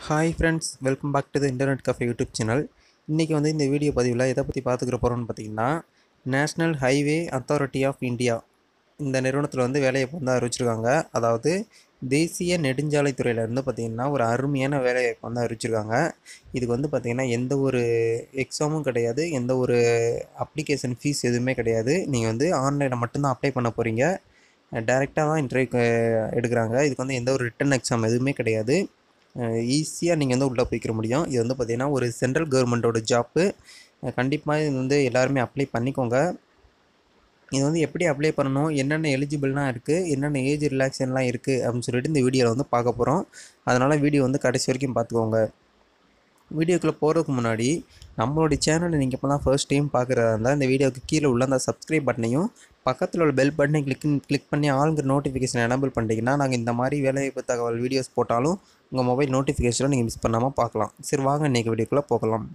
Hi friends, welcome back to the internet cafe YouTube channel. இன்றைக்கி வந்து இந்த video பதிவில் எதை பற்றி பார்த்துக்கிற போகிறோம்னு பார்த்தீங்கன்னா, national highway authority of India இந்த நிறுவனத்தில் வந்து வேலைவாய்ப்பு வந்து அறிவிச்சிருக்காங்க. அதாவது தேசிய நெடுஞ்சாலைத்துறையிலேருந்து பார்த்திங்கன்னா ஒரு அருமையான வேலைவாய்ப்பு வந்து அறிவிச்சிருக்காங்க. இதுக்கு வந்து பார்த்திங்கன்னா எந்த ஒரு எக்ஸாமும் கிடையாது, எந்த ஒரு அப்ளிகேஷன் ஃபீஸ் எதுவுமே கிடையாது. நீங்கள் வந்து ஆன்லைனில் மட்டும்தான் அப்ளை பண்ண போகிறீங்க. டைரெக்டாக தான் இன்டர்வியூக்கு எடுக்கிறாங்க. இதுக்கு வந்து எந்த ஒரு ரிட்டன் எக்ஸாம் எதுவுமே கிடையாது. ஈஸியாக நீங்கள் வந்து உள்ளே போய்க்கிற முடியும். இது வந்து பார்த்திங்கன்னா ஒரு சென்ட்ரல் கவர்மெண்ட்டோட ஜாப்பு. கண்டிப்பாக இது வந்து எல்லாருமே அப்ளை பண்ணிக்கோங்க. இது வந்து எப்படி அப்ளை பண்ணணும், என்னென்ன எலிஜிபிள்லாம் இருக்குது, என்னென்ன ஏஜ் ரிலாக்ஸேஷன்லாம் இருக்குது அப்படின்னு சொல்லிட்டு இந்த வீடியோவில் வந்து பார்க்க போகிறோம். அதனால் வீடியோ வந்து கடைசி வரைக்கும் பார்த்துக்கோங்க. வீடியோக்குள்ளே போகிறதுக்கு முன்னாடி நம்மளுடைய சேனலை நீங்கள் இப்போ தான் ஃபர்ஸ்ட் டைம் பார்க்குறதா இருந்தால் இந்த வீடியோவுக்கு கீழே உள்ள அந்த சப்ஸ்கிரைப் பட்டனையும் பக்கத்தில் உள்ள பெல் பட்டனையும் கிளிக் பண்ணி ஆளுங்கிற நோட்டிஃபிகேஷன் எனேபிள் பண்ணிட்டீங்கன்னா நாங்கள் இந்த மாதிரி வேலைவாய்ப்பு தகவல் வீடியோஸ் போட்டாலும் உங்கள் மொபைல் நோட்டிஃபிகேஷனை நீங்கள் மிஸ் பண்ணாமல் பார்க்கலாம். சரி, வாங்க இன்றைக்கி வீடியோக்குள்ளே போகலாம்.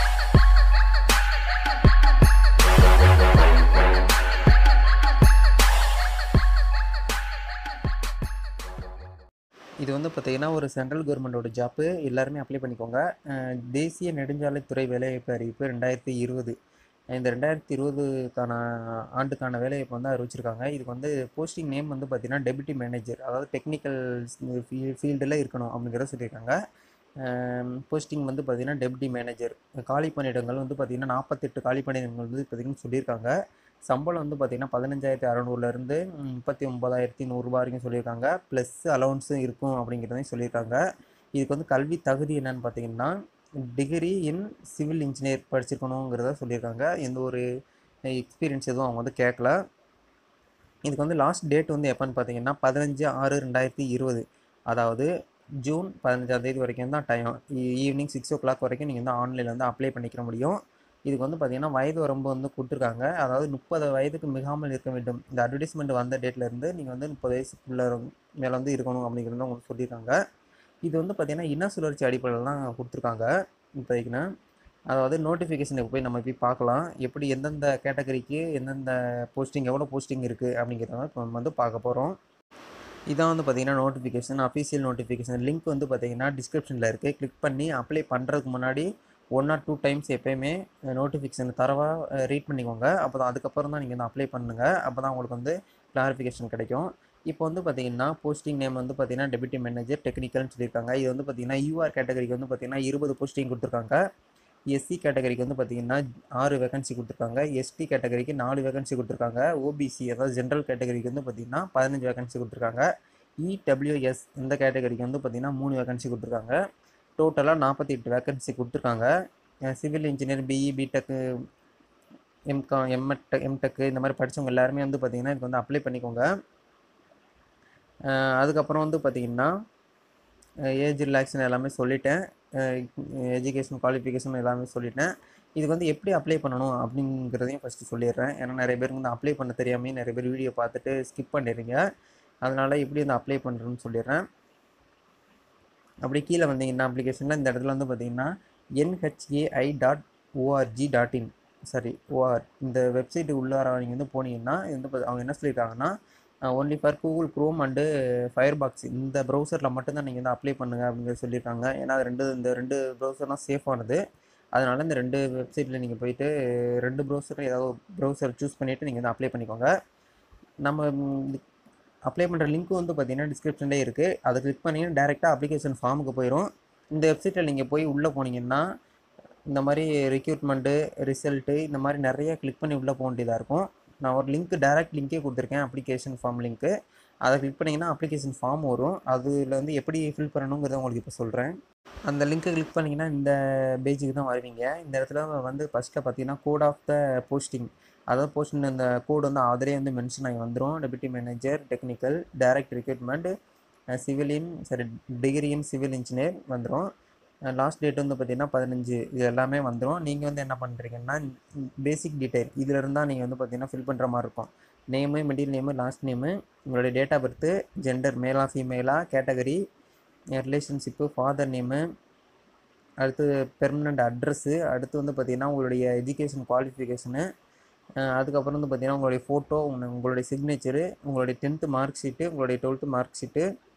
இது வந்து பார்த்திங்கன்னா ஒரு சென்ட்ரல் கவர்மெண்ட்டோட ஜாப்பு. எல்லாருமே அப்ளை பண்ணிக்கோங்க. தேசிய நெடுஞ்சாலைத்துறை வேலைவாய்ப்பு அறிவிப்பு 2020. இந்த 2020க்கான ஆண்டுக்கான வேலைவாய்ப்பு வந்து அறிவிச்சிருக்காங்க. இதுக்கு வந்து போஸ்டிங் நேம் வந்து பார்த்திங்கன்னா டெப்யூட்டி மேனேஜர், அதாவது டெக்னிக்கல் ஃபீல்டில் இருக்கணும் அப்படிங்கிறத சொல்லியிருக்காங்க. போஸ்டிங் வந்து பார்த்திங்கன்னா டெப்யூட்டி மேனேஜர். காலி பணியிடங்கள் வந்து பார்த்திங்கன்னா 48 காலி பணியிடங்கள் வந்து பார்த்திங்கன்னா சொல்லியிருக்காங்க. சம்பளம் வந்து பார்த்திங்கன்னா 15,600லேருந்து 39,100 வரைக்கும் சொல்லியிருக்காங்க. ப்ளஸ் அலவன்ஸும் இருக்கும் அப்படிங்கிறதையும் சொல்லியிருக்காங்க. இதுக்கு வந்து கல்வி தகுதி என்னன்னு பார்த்தீங்கன்னா டிகிரி இன் சிவில் இன்ஜினியர் படிச்சிருக்கணுங்கிறத சொல்லியிருக்காங்க. எந்த ஒரு எக்ஸ்பீரியன்ஸ் எதுவும் அவங்க வந்து கேட்கல. இதுக்கு வந்து லாஸ்ட் டேட் வந்து எப்போன்னு பார்த்தீங்கன்னா 15/6/2020, அதாவது ஜூன் 15ஆம் தேதி வரைக்கும் தான் டைம். ஈவினிங் 6 o'clock வரைக்கும் நீங்கள் வந்து ஆன்லைனில் வந்து அப்ளை பண்ணிக்க முடியும். இதுக்கு வந்து பார்த்திங்கன்னா வயது வரம்பு வந்து கொடுத்துருக்காங்க. அதாவது 30 வயதுக்கு மிகாமல் இருக்க வேண்டும். இந்த அட்வர்டைஸ்மெண்ட் வந்த டேட்லேருந்து நீங்கள் வந்து 30 வயசுக்குள்ளே மேலே வந்து இருக்கணும் அப்படிங்கிறது உங்களுக்கு சொல்லியிருக்காங்க. இது வந்து பார்த்திங்கன்னா இன சுழற்சி அடிப்படையில் தான் கொடுத்துருக்காங்க இப்போதைக்குன்னா. அதாவது நோட்டிஃபிகேஷனுக்கு போய் நம்ம போய் பார்க்கலாம், எப்படி எந்தெந்த கேட்டகரிக்கு எந்தெந்த போஸ்டிங் எவ்வளோ போஸ்டிங் இருக்குது அப்படிங்கிறத இப்போ நம்ம வந்து பார்க்க போகிறோம். இதான் வந்து பார்த்திங்கன்னா நோட்டிஃபிகேஷன், அஃபீஷியல் நோட்டிஃபிகேஷன். லிங்க் வந்து பார்த்திங்கன்னா டிஸ்கிரிப்ஷனில் இருக்குது. கிளிக் பண்ணி அப்ளை பண்ணுறதுக்கு முன்னாடி 1 or 2 times எப்போயுமே நோட்டிஃபிகேஷன் தரவாக ரீட் பண்ணிக்கோங்க. அப்போ தான் அதுக்கப்புறம் தான் நீங்கள் வந்து அப்ளை பண்ணுங்கள். அப்போ தான் உங்களுக்கு வந்து கிளாரிஃபிகேஷன் கிடைக்கும். இப்போ வந்து பார்த்திங்கன்னா போஸ்டிங் நேம் வந்து பார்த்திங்கன்னா டெப்யூட்டி மேனேஜர் டெக்னிக்கல்னு சொல்லியிருக்காங்க. இது வந்து பார்த்திங்கன்னா யூஆர் கேட்டகரிக்கு வந்து பார்த்திங்கன்னா 20 போஸ்டிங் கொடுத்துருக்காங்க. எஸ்சி கேட்டகரிக்கு வந்து பார்த்திங்கன்னா 6 வேகன்சி கொடுத்துருக்காங்க. எஸ்டி கேட்டகரிக்கு 4 வேகன்சி கொடுத்துருக்காங்க. ஓபிசி அதாவது ஜென்ரல் கேட்டகரிக்கு வந்து பார்த்திங்கன்னா 15 வேகன்சி கொடுத்துருக்காங்க. இடபிள்யூஎஸ் இந்த கேட்டகரிக்கு வந்து பார்த்திங்கன்னா 3 வேகன்சி கொடுத்துருக்காங்க. டோட்டலாக 48 வேகன்சி கொடுத்துருக்காங்க. Civil engineer, BE, BTech, MCom, MTech இந்த மாதிரி படித்தவங்க எல்லாருமே வந்து பார்த்திங்கன்னா இதுக்கு வந்து அப்ளை பண்ணிக்கோங்க. அதுக்கப்புறம் வந்து பார்த்திங்கன்னா ஏஜ் ரிலாக்ஸேஷன் எல்லாமே சொல்லிட்டேன். எஜுகேஷன் குவாலிஃபிகேஷன் எல்லாமே சொல்லிட்டேன். இதுக்கு வந்து எப்படி அப்ளை பண்ணணும் அப்படிங்கிறதையும் ஃபஸ்ட்டு சொல்லிடுறேன். ஏன்னா நிறைய பேருக்கு வந்து அப்ளை பண்ண தெரியாமே நிறைய பேர் வீடியோ பார்த்துட்டு ஸ்கிப் பண்ணிடுறீங்க. அதனால் எப்படி வந்து அப்ளை பண்ணுறதுன்னு சொல்லிடுறேன். அப்படி கீழே வந்தீங்கன்னா அப்ளிகேஷனில் இந்த இடத்துல வந்து பார்த்தீங்கன்னா nhai.org.in இந்த வெப்சைட்டு உள்ளார நீங்கள் வந்து போனீங்கன்னா இது வந்து அவங்க என்ன சொல்லியிருக்காங்கன்னா only for Google Chrome and Firefox இந்த ப்ரௌசரில் மட்டும்தான் நீங்கள் வந்து அப்ளை பண்ணுங்கள் அப்படிங்கிறது சொல்லியிருக்காங்க. ஏன்னா இந்த ரெண்டு ப்ரௌசர்லாம் சேஃபானது. அதனால் இந்த 2 வெப்சைட்டில் நீங்கள் போயிட்டு 2 ப்ரௌசரில் ஏதாவது ப்ரௌசர் சூஸ் பண்ணிவிட்டு நீங்கள் வந்து அப்ளை பண்ணிக்கோங்க. நம்ம அப்ளை பண்ணுற லிங்க் வந்து பார்த்திங்கன்னா டிஸ்கிரிப்ஷன்லேயே இருக்குது. அதை கிளிக் பண்ணிங்கன்னா டேரெக்டாக அப்ளிகேஷன் ஃபார்முக்கு போயிடும். இந்த வெப்சைட்டில் நீங்கள் போய் உள்ளே போனீங்கன்னா இந்த மாதிரி ரெக்ரூட்மெண்ட்டு, ரிசல்ட்டு இந்த மாதிரி நிறைய கிளிக் பண்ணி உள்ளே போக வேண்டியதாக இருக்கும். நான் ஒரு டேரெக்ட் லிங்க்கே கொடுத்துருக்கேன், அப்ளிகேஷன் ஃபார்ம் லிங்க்கு. அதை கிளிக் பண்ணிங்கன்னா அப்ளிகேஷன் ஃபார்ம் வரும். அதில் வந்து எப்படி ஃபில் பண்ணணுங்கிறத உங்களுக்கு இப்போ சொல்கிறேன். அந்த லிங்க்கை கிளிக் பண்ணிங்கன்னா இந்த பேஜுக்கு தான் வருவீங்க. இந்த இடத்துல வந்து ஃபஸ்ட்டில் பார்த்தீங்கன்னா கோட் ஆஃப் த போஸ்டிங், அதாவது போஸ்டிங் இந்த கோடு வந்து அதிலே வந்து மென்ஷன் ஆகி வந்துடும். Deputy manager technical, direct recruitment, degree in civil engineer வந்துடும். லாஸ்ட் டேட் வந்து பார்த்திங்கன்னா 15. இது எல்லாமே வந்துடும். நீங்கள் வந்து என்ன பண்ணுறீங்கன்னா பேசிக் டீட்டெயில் இதில் இருந்தால் நீங்கள் வந்து பார்த்திங்கன்னா ஃபில் பண்ணுற மாதிரி இருக்கும். Name, middle name, last name, உங்களுடைய டேட் ஆஃப் பர்த்து, ஜெண்டர் மேலா ஃபீமேலா, கேட்டகரி, ரிலேஷன்ஷிப்பு, ஃபாதர் நேமு, அடுத்து பெர்மனண்ட் அட்ரஸ்ஸு, அடுத்து வந்து பார்த்திங்கன்னா உங்களுடைய எஜுகேஷன் குவாலிஃபிகேஷனு, அதுக்கப்புறம் வந்து பார்த்திங்கன்னா உங்களுடைய ஃபோட்டோ, உங்களுடைய சிக்னேச்சரு, உங்களுடைய 10th மார்க் ஷீட்டு, உங்களுடைய 12th மார்க் ஷீட்டு,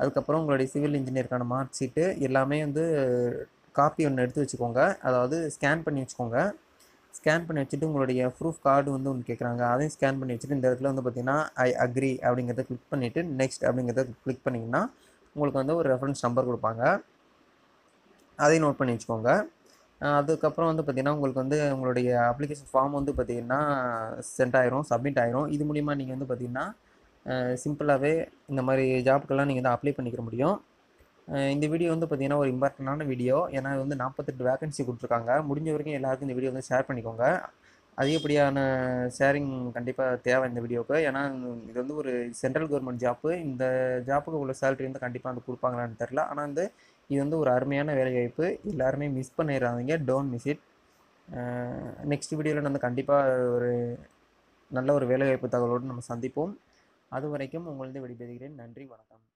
அதுக்கப்புறம் உங்களுடைய சிவில் இன்ஜினியருக்கான மார்க் ஷீட்டு எல்லாமே வந்து காப்பி ஒன்று எடுத்து வச்சுக்கோங்க. அதாவது ஸ்கேன் பண்ணி வச்சுக்கோங்க. ஸ்கேன் பண்ணி வச்சுட்டு உங்களுடைய ப்ரூஃப் கார்டு வந்து ஒன்று கேட்குறாங்க. அதையும் ஸ்கேன் பண்ணி வச்சுட்டு இந்த இடத்துல வந்து பார்த்தீங்கன்னா ஐ அக்ரி அப்படிங்கிறத கிளிக் பண்ணிவிட்டு நெக்ஸ்ட் அப்படிங்கிறத கிளிக் பண்ணிங்கன்னா உங்களுக்கு வந்து ஒரு ரெஃபரன்ஸ் நம்பர் கொடுப்பாங்க. அதையும் நோட் பண்ணி வச்சுக்கோங்க. அதுக்கப்புறம் வந்து பார்த்தீங்கன்னா உங்களுக்கு வந்து உங்களுடைய அப்ளிகேஷன் ஃபார்ம் வந்து பார்த்தீங்கன்னா சென்ட் ஆயிரும், சப்மிட் ஆயிரும். இது மூலிமா நீங்கள் வந்து பார்த்தீங்கன்னா சிம்பிளாகவே இந்த மாதிரி ஜாப்புக்கெல்லாம் நீங்கள் வந்து அப்ளை பண்ணிக்கிற முடியும். இந்த வீடியோ வந்து பார்த்தீங்கன்னா ஒரு இம்பார்ட்டண்டான வீடியோ. ஏன்னா இது வந்து 48 வேகன்சி கொடுத்துருக்காங்க. முடிஞ்ச வரைக்கும் எல்லாருக்கும் இந்த வீடியோ வந்து ஷேர் பண்ணிக்கோங்க. அதிகப்படியான ஷேரிங் கண்டிப்பாக தேவை இந்த வீடியோவுக்கு. ஏன்னா இது வந்து ஒரு சென்ட்ரல் கவர்மெண்ட் ஜாப்பு. இந்த ஜாப்புக்கு உள்ள சேலரி வந்து கண்டிப்பாக வந்து கொடுப்பாங்களான்னு தெரில. ஆனால் வந்து இது வந்து ஒரு அருமையான வேலைவாய்ப்பு. எல்லாருமே மிஸ் பண்ணிடாதீங்க. Don't miss it. நெக்ஸ்ட் வீடியோவில் வந்து கண்டிப்பாக ஒரு நல்ல ஒரு வேலைவாய்ப்பு தகவலோடு நம்ம சந்திப்போம். அது வரைக்கும் உங்களது விடைபெறுகிறேன். நன்றி, வணக்கம்.